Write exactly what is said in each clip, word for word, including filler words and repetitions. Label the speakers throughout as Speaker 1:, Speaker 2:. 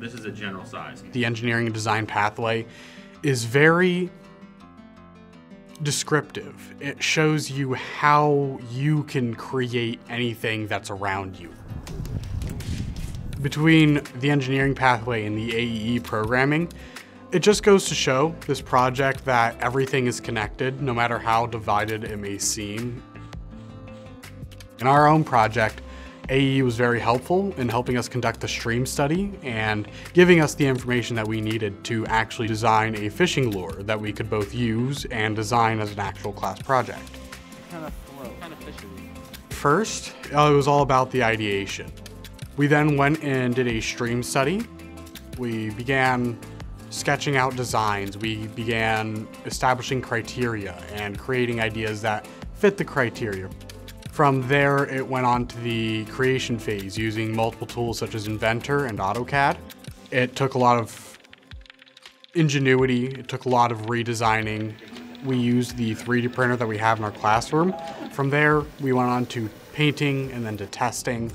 Speaker 1: this is a general size.
Speaker 2: The engineering and design pathway is very descriptive. It shows you how you can create anything that's around you. Between the engineering pathway and the A E E programming, it just goes to show this project that everything is connected, no matter how divided it may seem. In our own project, A E E was very helpful in helping us conduct the stream study and giving us the information that we needed to actually design a fishing lure that we could both use and design as an actual class project.
Speaker 3: What kind of float? What kind of fish are we?
Speaker 2: First, uh, it was all about the ideation. We then went and did a stream study. We began sketching out designs. We began establishing criteria and creating ideas that fit the criteria. From there, it went on to the creation phase using multiple tools such as Inventor and AutoCAD. It took a lot of ingenuity. It took a lot of redesigning. We used the three D printer that we have in our classroom. From there, we went on to painting and then to testing.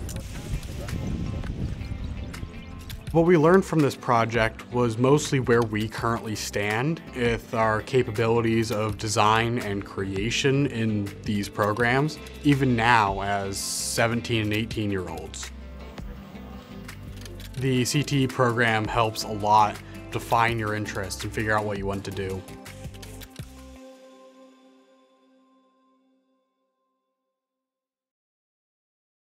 Speaker 2: What we learned from this project was mostly where we currently stand with our capabilities of design and creation in these programs, even now as seventeen and eighteen year olds. The C T E program helps a lot define your interests and figure out what you want to do.